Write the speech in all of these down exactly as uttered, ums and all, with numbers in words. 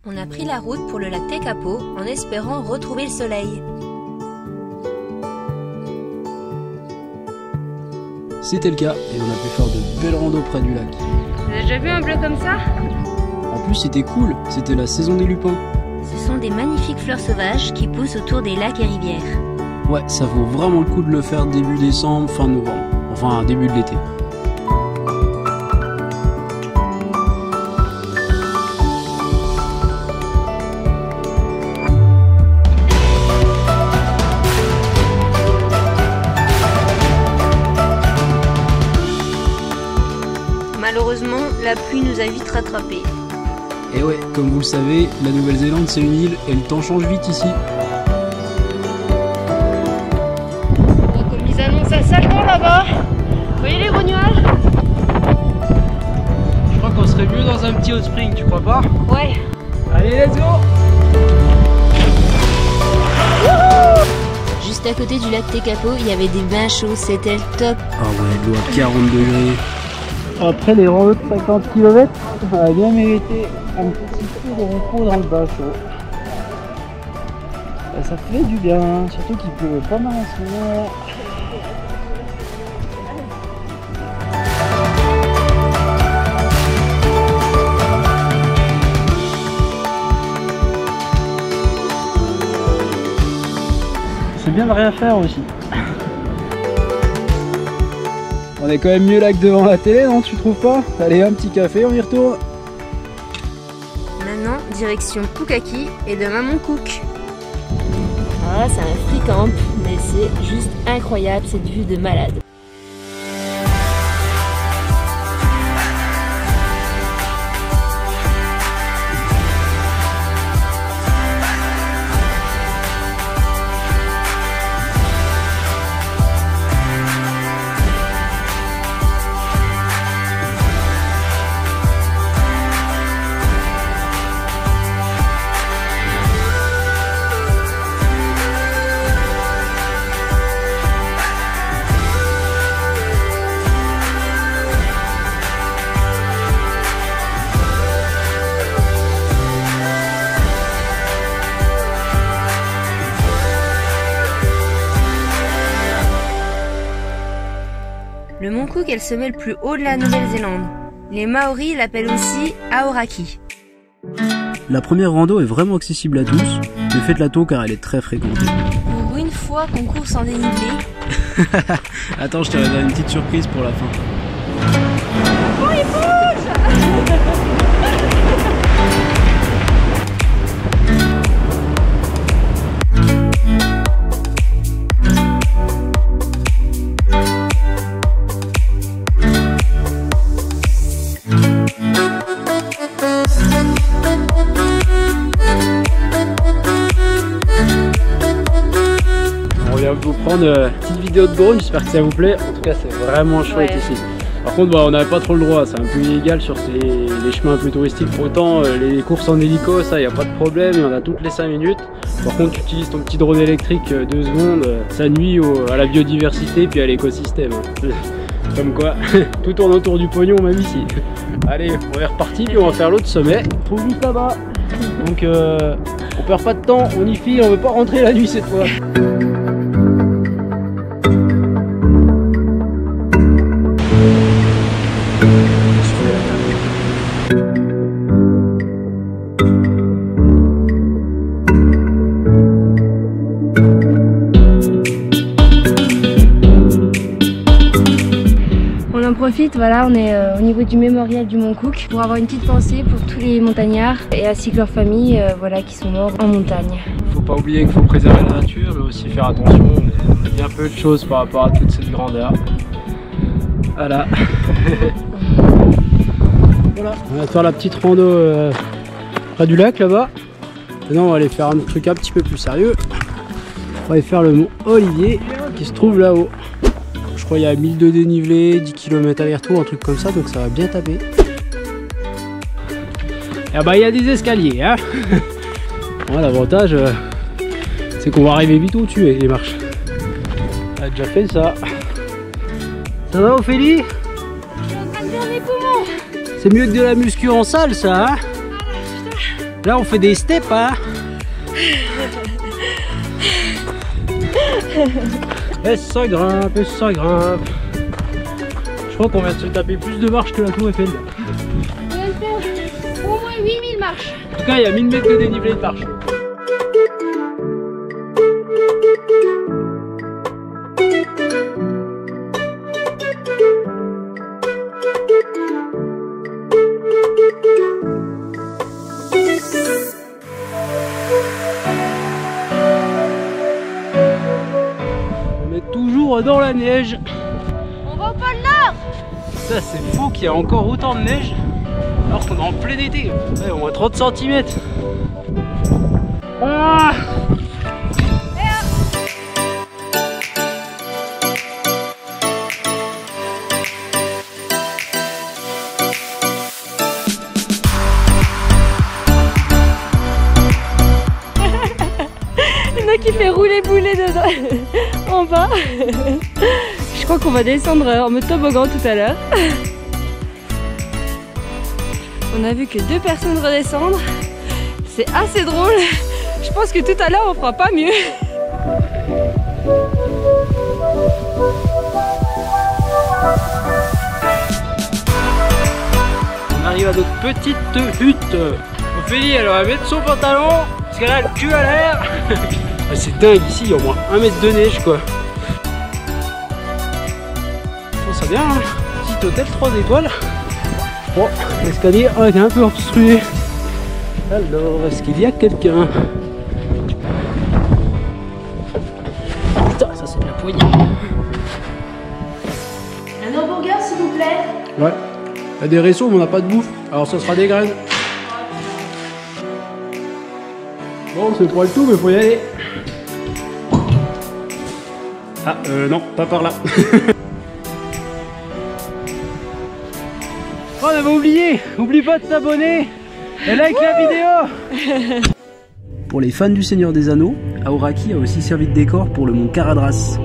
On a pris la route pour le lac Tekapo en espérant retrouver le soleil. C'était le cas et on a pu faire de belles randos près du lac. Vous avez déjà vu un bleu comme ça? En plus c'était cool, c'était la saison des lupins. Ce sont des magnifiques fleurs sauvages qui poussent autour des lacs et rivières. Ouais, ça vaut vraiment le coup de le faire début décembre, fin novembre. Enfin, début de l'été. Malheureusement, la pluie nous a vite rattrapés. Et ouais, comme vous le savez, la Nouvelle-Zélande c'est une île et le temps change vite ici. Oh, comme ils annoncent un sale temps là-bas. Vous voyez les gros nuages? Je crois qu'on serait mieux dans un petit hot spring, tu crois pas? Ouais. Allez, let's go! Juste à côté du lac Tekapo, il y avait des bains chauds, c'était le top. Ah ouais, de l'eau à quarante degrés. Après les randos de cinquante kilomètres, on a bien mérité un petit peu de repos dans le bain chaud. Ça fait du bien, surtout qu'il pleut pas mal en ce moment. C'est bien de rien faire aussi. On est quand même mieux là que devant la télé, non, tu trouves pas? Allez, un petit café, on y retourne. Maintenant, direction Pukaki et demain Mont Cook. Ah, c'est un free camp, mais c'est juste incroyable cette vue de malade. Le Mont Cook est le sommet le plus haut de la Nouvelle-Zélande. Les Maoris l'appellent aussi Aoraki. La première rando est vraiment accessible à tous, mais faites-la tôt car elle est très fréquentée. Pour une fois qu'on court sans dénivelé. Attends, je te réserve une petite surprise pour la fin. Oh, il bouge! Vous prendre une petite vidéo de drone, j'espère que ça vous plaît. En tout cas, c'est vraiment chouette ouais. ici. Par contre, bah, on n'avait pas trop le droit, c'est un peu illégal sur ces, les chemins un peu touristiques. Autant euh, les courses en hélico, ça, il n'y a pas de problème, il y en a toutes les cinq minutes. Par contre, tu utilises ton petit drone électrique euh, deux secondes, euh, ça nuit au, à la biodiversité puis à l'écosystème. Hein. Comme quoi, tout tourne autour du pognon même ici. Allez, on est reparti, puis on va faire l'autre sommet. On trouve juste là-bas. Donc, euh, on perd pas de temps, on y file, on veut pas rentrer la nuit cette fois. On en profite, voilà, on est euh, au niveau du mémorial du Mont Cook pour avoir une petite pensée pour tous les montagnards et ainsi que leurs familles euh, voilà, qui sont morts en montagne. Faut pas oublier qu'il faut préserver la nature, mais aussi faire attention. On est bien peu de choses par rapport à toute cette grandeur. Voilà. Voilà. On va faire la petite rando euh, près du lac là-bas. Maintenant on va aller faire un truc un petit peu plus sérieux. On va aller faire le mont Olivier qui se trouve là-haut. Je crois qu'il y a mille deux dénivelé, dix kilomètres aller-retour, un truc comme ça, donc ça va bien taper. Et bah il y a des escaliers, hein. Ouais, l'avantage euh, c'est qu'on va arriver vite au-dessus avec les marches. On a déjà fait ça. Ça va Ophélie? Je suis en train de faire mes poumons. C'est mieux que de la muscu en salle ça, hein? Là on fait des steps, hein. Et ça grimpe, et ça grimpe. Je crois qu'on vient de se taper plus de marches que la Tour Eiffel. On vient de faire au moins huit mille marches. En tout cas, il y a mille mètres de dénivelé de marche. On est toujours dans la neige. On va au pôle Nord. Ça c'est fou qu'il y a encore autant de neige alors qu'on est en plein été. Ouais, au moins trente centimètres. Ah Il y en a qui fait rouler boulet dedans en bas. Je crois qu'on va descendre en mode toboggan tout à l'heure. On a vu que deux personnes redescendre. C'est assez drôle. Je pense que tout à l'heure on fera pas mieux. On arrive à notre petite hutte. Ophélie elle va mettre son pantalon parce qu'elle a le cul à l'air. C'est dingue ici, il y a au moins un mètre de neige quoi. Bon, ça vient, hein. Petit hôtel trois étoiles. Bon, l'escalier oh, il est un peu obstrué. Alors, est-ce qu'il y a quelqu'un? Putain, ça c'est de la poignée. Un hamburger s'il vous plaît. Ouais, il y a des réseaux mais on n'a pas de bouffe, alors ça sera des graines. Bon, c'est pour le tout, mais faut y aller. Ah, euh, non, pas par là. Oh, on avait oublié. Oublie pas de t'abonner et like la vidéo. Pour les fans du Seigneur des Anneaux, Aoraki a aussi servi de décor pour le mont Caradhras.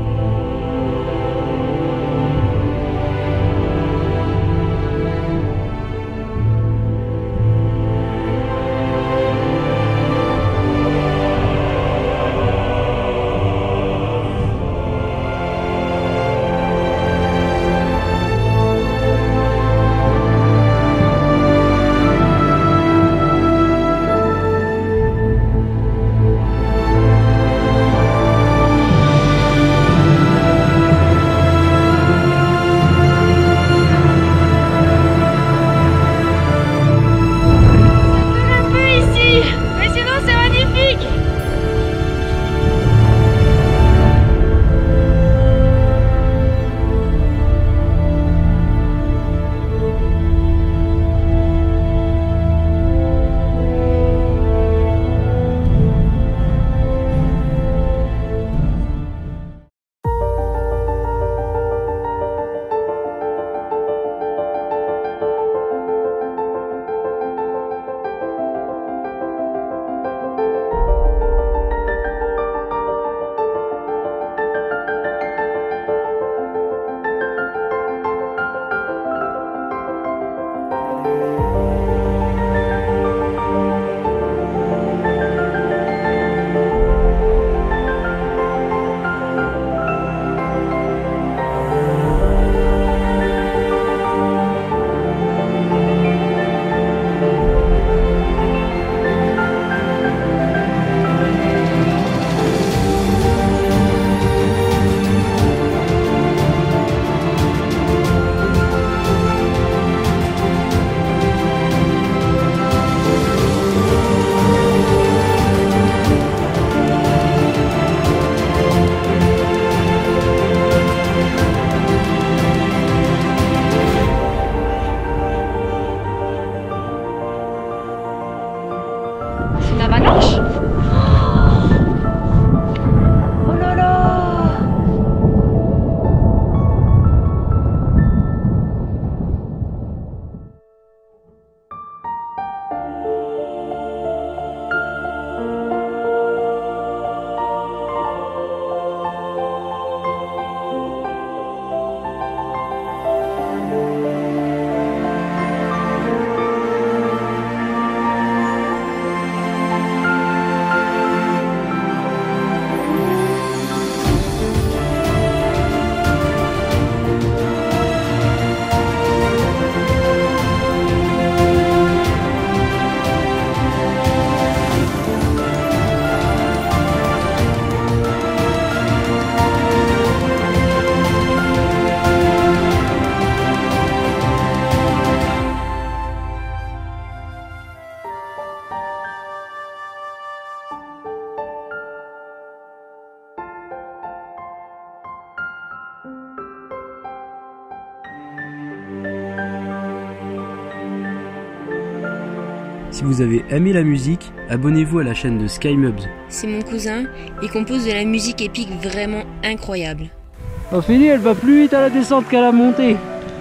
Si vous avez aimé la musique, abonnez-vous à la chaîne de Skymubs. C'est mon cousin, il compose de la musique épique vraiment incroyable. Ophélie, elle va plus vite à la descente qu'à la montée.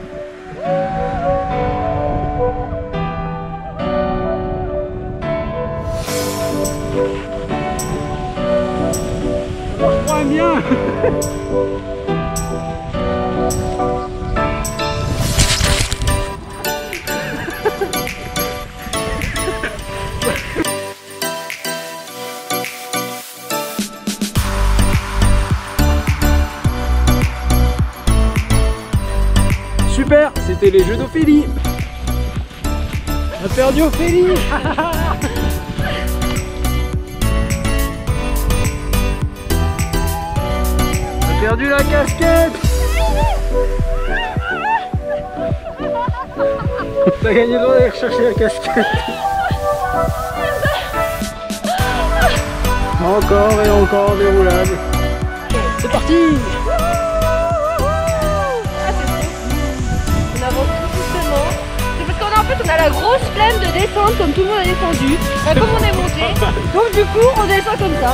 Ça marche moins bien. Super, c'était les jeux d'Ophélie. On a perdu Ophélie. On a perdu la casquette. T'as gagné le droit d'aller rechercher la casquette. Encore et encore déroulade. C'est parti. En fait, on a la grosse flemme de descendre comme tout le monde a descendu. Enfin, comme on est monté. Donc du coup, on descend comme ça.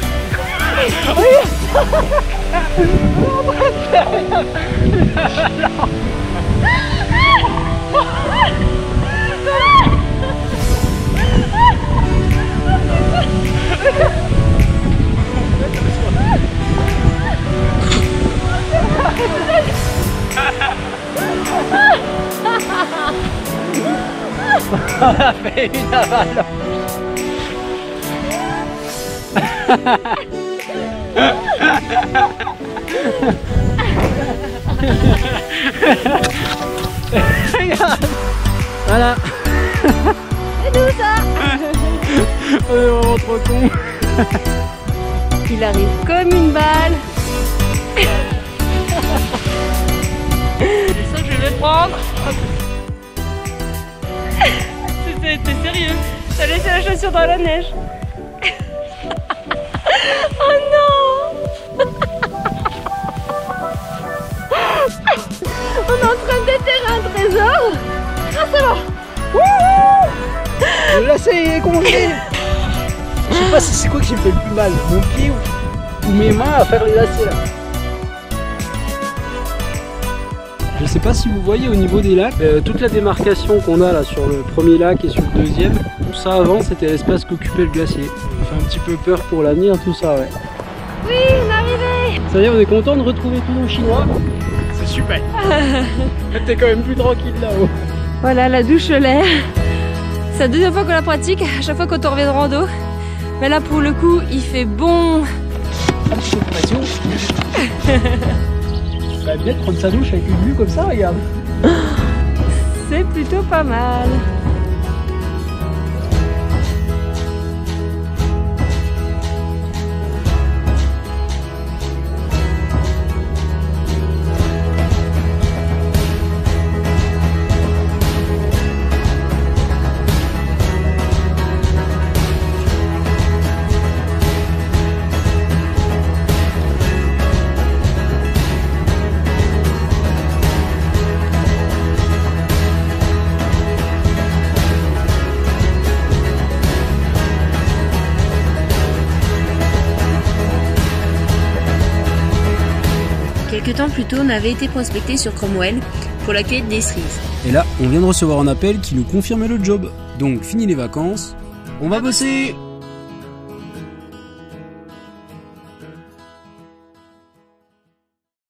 On a fait une avalanche. Regarde. Voilà. C'est nous ça. On est vraiment trop con. Il arrive comme une balle. C'est ça que je vais prendre. T'es sérieux? T'as laissé la chaussure dans la neige. Oh non. On est en train de déterrer un trésor. Ah c'est bon. Le lacet est congelé. Je sais pas si c'est quoi qui me fait le plus mal, mon pied ou, ou mes mains à faire les lacets là. Je sais pas si vous voyez au niveau des lacs, euh, toute la démarcation qu'on a là sur le premier lac et sur le deuxième, tout ça avant c'était l'espace qu'occupait le glacier. Ça fait un petit peu peur pour l'avenir tout ça, ouais. Oui, on est arrivé. Ça y est, on est content de retrouver tous nos Chinois. C'est super. T'es quand même plus tranquille là-haut. Voilà la douche solaire. C'est la deuxième fois qu'on la pratique, à chaque fois quand on revient de rando. Mais là pour le coup, il fait bon. Un petit peu de pression. Ça va bien de prendre sa douche avec une vue comme ça, regarde. C'est plutôt pas mal. Quelques temps plus tôt, on avait été prospecté sur Cromwell pour la cueillette des cerises. Et là, on vient de recevoir un appel qui nous confirmait le job. Donc, fini les vacances, on va bosser!